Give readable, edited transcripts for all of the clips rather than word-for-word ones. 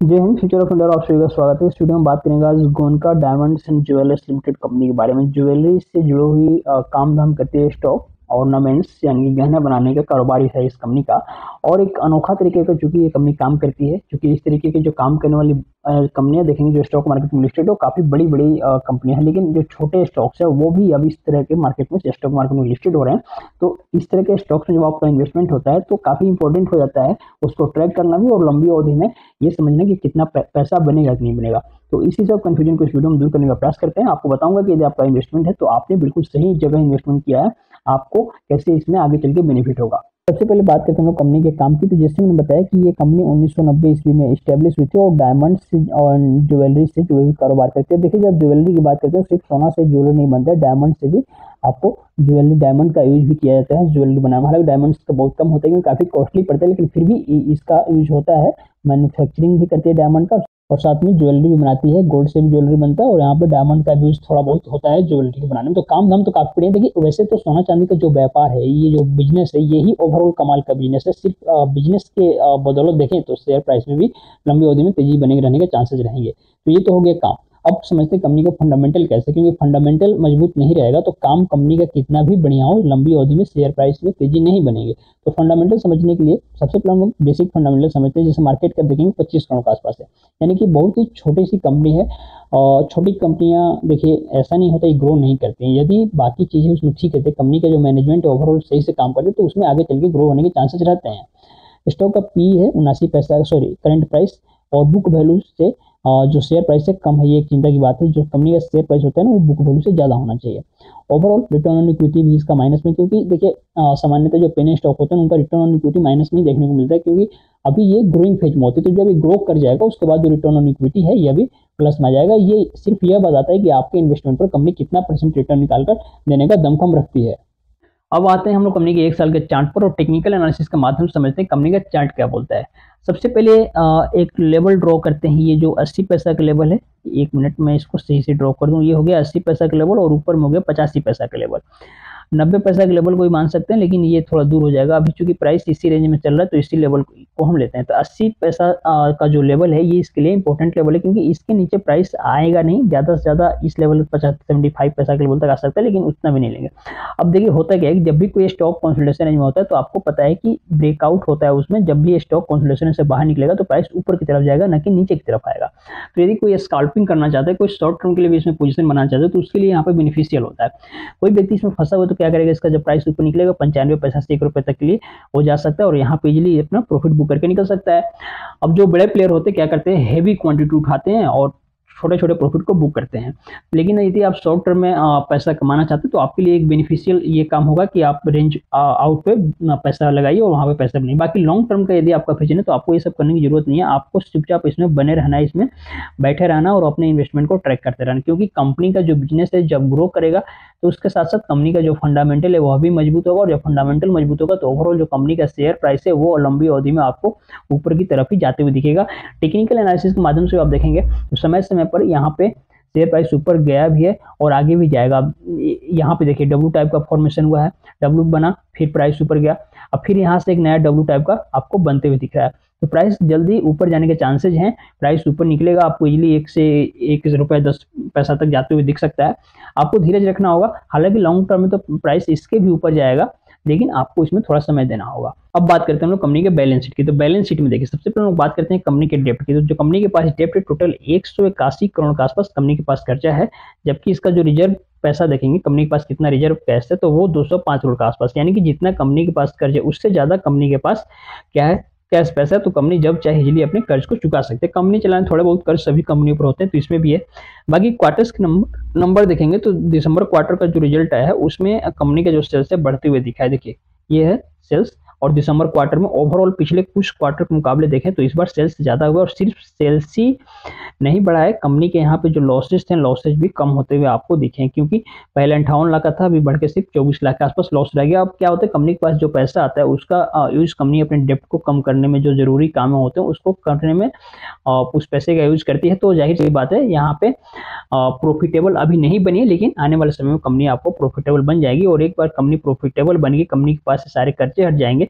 जय Hind. Future of India आप सभी का स्वागत है। इस वीडियो में बात करेंगे आज Goenka diamonds and jewellers limited company के बारे में। ज्वेलरी से जुड़ी हुई काम धाम करती है स्टॉक, ऑर्नामेंट्स यानी कि गहने बनाने का कारोबारी है इस कंपनी का। और एक अनोखा तरीके का चूंकि ये कंपनी काम करती है, क्योंकि इस तरीके के जो काम करने वाली कंपनियां देखेंगे जो स्टॉक मार्केट में लिस्टेड हो, काफी बड़ी बड़ी कंपनियां हैं, लेकिन जो छोटे स्टॉक्स है वो भी अब इस तरह के मार्केट में स्टॉक मार्केट में लिस्टेड हो रहे हैं। तो इस तरह के स्टॉक्स में जब आपका इन्वेस्टमेंट होता है तो काफी इंपॉर्टेंट हो जाता है उसको ट्रैक करना भी, और लंबी अवधि में ये समझना कि कितना पैसा बनेगा कि नहीं बनेगा। तो इसी सब कंफ्यूजन को इस वीडियो में दूर करने का प्रयास करते हैं। आपको बताऊंगा कि यदि आपका इन्वेस्टमेंट है तो आपने बिल्कुल सही जगह इन्वेस्टमेंट किया है, आपको कैसे इसमें आगे चल के बेनिफिट होगा। सबसे पहले बात करते हैं हम लोग कंपनी के काम की। तो जैसे मैंने बताया कि ये कंपनी 1990 ईस्वी में स्टैब्लिश हुई थी और डायमंड से और ज्वेलरी से जुड़े हुए कारोबार करती है। देखिए, जब ज्वेलरी की बात करते हैं सिर्फ सोना से ज्वेलरी नहीं बनता है, डायमंड से भी आपको ज्वेलरी, डायमंड का यूज भी किया जाता है ज्वेलरी बनाने में। हालांकि डायमंड्स का बहुत कम होता है क्योंकि काफी कॉस्टली पड़ता है, लेकिन फिर भी इसका यूज होता है। मैन्युफैक्चरिंग भी करती है डायमंड का, और साथ में ज्वेलरी भी बनाती है। गोल्ड से भी ज्वेलरी बनता है और यहाँ पे डायमंड का भी यूज थोड़ा बहुत होता है ज्वेलरी के बनाने में। तो काम धाम तो काफी बढ़िया। देखिए, वैसे तो सोना चांदी का जो व्यापार है, ये जो बिजनेस है, यही ओवरऑल कमाल का बिजनेस है। सिर्फ बिजनेस के बदौलत देखें तो शेयर प्राइस में भी लंबी अवधि में तेजी बने रहने के चांसेस रहेंगे। तो ये तो हो गया काम। अब समझते हैं कंपनी का फंडामेंटल कैसे, क्योंकि फंडामेंटल मजबूत नहीं रहेगा तो काम कंपनी का कितना भी बढ़िया हो, लंबी अवधि में शेयर प्राइस में तेजी नहीं बनेगी। तो फंडामेंटल समझने के लिए सबसे पहले हम लोग बेसिक फंडामेंटल समझते हैं। जैसे मार्केट कैप देखेंगे 25 करोड़ के आसपास है, यानी कि बहुत ही छोटी सी कंपनी है। और छोटी कंपनियां देखिए, ऐसा नहीं होता ग्रो नहीं करती हैं। यदि बाकी चीजें उसमें ठीक रहती है, कंपनी का जो मैनेजमेंट ओवरऑल सही से काम करते तो उसमें आगे चल के ग्रो होने के चांसेस रहते हैं। स्टॉक का पी है 79 पैसा, सॉरी करंट प्राइस, और बुक वैल्यू से जो शेयर प्राइस है कम है। ये एक चिंता की बात है। जो कंपनी का शेयर प्राइस होता है ना, वो बुक वैल्यू से ज़्यादा होना चाहिए। ओवरऑल रिटर्न ऑन इक्विटी भी इसका माइनस में, क्योंकि देखिए सामान्यतः जो पेनी स्टॉक होते हैं उनका रिटर्न ऑन इक्विटी माइनस में देखने को मिलता है, क्योंकि अभी ये ग्रोइंग फेज में होती है। तो जब ये ग्रो कर जाएगा उसके बाद जो रिटर्न ऑन इक्विटी है यह भी प्लस में आ जाएगा। ये सिर्फ यह बताता है कि आपके इन्वेस्टमेंट पर कंपनी कितना % रिटर्न निकालकर देने का दमखम रखती है। अब आते हैं हम लोग कंपनी के 1 साल के चार्ट पर, और टेक्निकल एनालिसिस के माध्यम से समझते हैं कंपनी का चार्ट क्या बोलता है। सबसे पहले एक लेवल ड्रॉ करते हैं। ये जो 80 पैसा का लेवल है, 1 मिनट में इसको सही से ड्रॉ कर दूं। ये हो गया 80 पैसा का लेवल, और ऊपर में हो गया 85 पैसा का लेवल। 90 पैसा के लेवल को भी मान सकते हैं, लेकिन ये थोड़ा दूर हो जाएगा। अभी चूंकि प्राइस इसी रेंज में चल रहा है तो इसी लेवल को हम लेते हैं। तो 80 पैसा का जो लेवल है ये इसके लिए इंपॉर्टेंट लेवल है, क्योंकि इसके नीचे प्राइस आएगा नहीं। ज़्यादा से ज़्यादा इस लेवल 75 पैसा के लेवल तक आ सकता है, लेकिन उतना भी नहीं लेंगे। अब देखिए, होता क्या है कि जब भी कोई स्टॉक कंसोलिडेशन रेंज में होता है तो आपको पता है कि ब्रेकआउट होता है उसमें। जब भी स्टॉक कंसोलिडेशन से बाहर निकलेगा तो प्राइस ऊपर की तरफ जाएगा, न कि नीचे की तरफ आएगा। तो यदि कोई स्कैल्पिंग करना चाहता है, कोई शॉर्ट टर्म के लिए भी इसमें पोजीशन बनाना चाहता है, तो उसके लिए यहाँ पे बेनिफिशियल होता है। कोई व्यक्ति इसमें फंसा हुआ तो क्या करेगा, इसका जब प्राइस ऊपर निकलेगा 95 पैसा से 1 रुपए तक के लिए वो जा सकता है, और यहाँ पे इजीली अपना प्रॉफिट बुक करके निकल सकता है। अब जो बड़े प्लेयर होते हैं क्या करते हैं, हेवी क्वांटिटी उठाते हैं और छोटे छोटे प्रॉफिट को बुक करते हैं। लेकिन यदि आप शॉर्ट टर्म में पैसा कमाना चाहते हैं तो आपके लिए एक बेनिफिशियल ये काम होगा कि आप रेंज आउट पे पैसा लगाइए और वहां पे पैसा नहीं। बाकी लॉन्ग टर्म का यदि आपका विजन है तो आपको ये सब करने की जरूरत नहीं है। आपको चुपचाप इसमें बने रहना है, इसमें बैठे रहना और अपने इन्वेस्टमेंट को ट्रैक करते रहना, क्योंकि कंपनी का जो बिजनेस है जब ग्रो करेगा तो उसके साथ साथ कंपनी का जो फंडामेंटल है वह भी मजबूत होगा, और जब फंडामेंटल मजबूत होगा तो ओवरऑल जो कंपनी का शेयर प्राइस है वो लंबी अवधि में आपको ऊपर की तरफ ही जाते हुए दिखेगा। टेक्निकल एनालिसिस के माध्यम से आप देखेंगे तो समय समय पर यहाँ पे शेयर प्राइस ऊपर गया भी है और आगे भी जाएगा। यहाँ पे देखिए डब्ल्यू टाइप का फॉर्मेशन हुआ है, डब्ल्यू बना, फिर प्राइस ऊपर गया, अब फिर यहाँ से एक नया डब्ल्यू टाइप का आपको बनते हुए दिख रहा है। तो प्राइस जल्दी ऊपर जाने के चांसेस हैं। प्राइस ऊपर निकलेगा, आपको इजीली 1 से 1 रुपये 10 पैसा तक जाते हुए दिख सकता है। आपको धीरज रखना होगा। हालांकि लॉन्ग टर्म में तो प्राइस इसके भी ऊपर जाएगा, लेकिन आपको इसमें थोड़ा समय देना होगा। अब बात करते हैं हम लोग कंपनी के बैलेंस शीट की। तो बैलेंस शीट में देखिए, सबसे पहले हम लोग बात करते हैं कंपनी के डेप्ट की। तो जो कंपनी के पास डेप्ट है टोटल 181 करोड़ के आसपास कंपनी के पास कर्जा है, जबकि इसका जो रिजर्व पैसा देखेंगे कंपनी के पास कितना रिजर्व कैश है तो वो 205 करोड़ के आसपास, यानी कि जितना कंपनी के पास कर्ज है उससे ज्यादा कंपनी के पास क्या है, कैश पैसा है। तो कंपनी जब चाहे इजीली अपने कर्ज को चुका सकते हैं। कंपनी चलाने थोड़े बहुत कर्ज सभी कंपनियों पर होते हैं, तो इसमें भी है। बाकी क्वार्टर्स के नंबर देखेंगे तो दिसंबर क्वार्टर का जो रिजल्ट आया है उसमें कंपनी का जो सेल्स है बढ़ते हुए दिखा है। देखिए ये है सेल्स, और दिसंबर क्वार्टर में ओवरऑल पिछले कुछ क्वार्टर के मुकाबले देखें तो इस बार सेल्स ज्यादा हुआ, और सिर्फ सेल्स ही नहीं बढ़ा है, कंपनी के यहाँ पे जो लॉसेज थे लॉसेज भी कम होते हुए आपको दिखे, क्योंकि पहले 58 लाख का था, अभी बढ़ के सिर्फ 24 लाख के आसपास लॉस रह गया। अब क्या होता है, कंपनी के पास जो पैसा आता है उसका यूज कंपनी अपने डेप्ट को कम करने में, जो जरूरी काम होते हैं उसको करने में उस पैसे का यूज करती है। तो जाहिर सी बात है यहाँ पे प्रॉफिटेबल अभी नहीं बनी है, लेकिन आने वाले समय में कंपनी आपको प्रॉफिटेबल बन जाएगी, और एक बार कंपनी प्रॉफिटेबल बन गई, कंपनी के पास से सारे कर्जे हट जाएंगे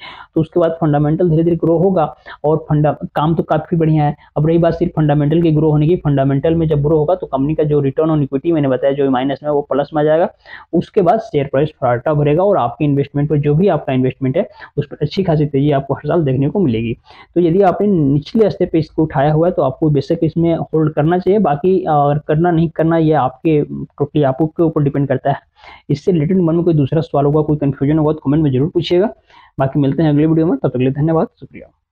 तो उसके बाद फंडामेंटल धीरे धीरे ग्रो होगा और काम तो काफी बढ़िया है। अब रही बात सिर्फ फंडामेंटल के ग्रो होने की, फंडामेंटल में जब ग्रो होगा तो कंपनी का जो रिटर्न ऑन इक्विटी मैंने बताया जो माइनस में वो प्लस में आ जाएगा। उसके बाद शेयर प्राइस फटाफट भरेगा और आपके इन्वेस्टमेंट पर जो भी आपका इन्वेस्टमेंट है उस पर अच्छी खासी तेजी आपको हर साल देखने को मिलेगी। तो यदि आपने निचले स्तर पे इसको उठाया हुआ है तो आपको बेशक इसमें होल्ड करना चाहिए, बाकी करना नहीं करना ये आपके टोटली आपके ऊपर डिपेंड करता है। इससे रिलेटेड मन में कोई दूसरा सवाल होगा, कोई कंफ्यूजन होगा तो कमेंट में जरूर पूछिएगा। बाकी मिलते हैं अगले वीडियो में, तब तक के लिए धन्यवाद, शुक्रिया।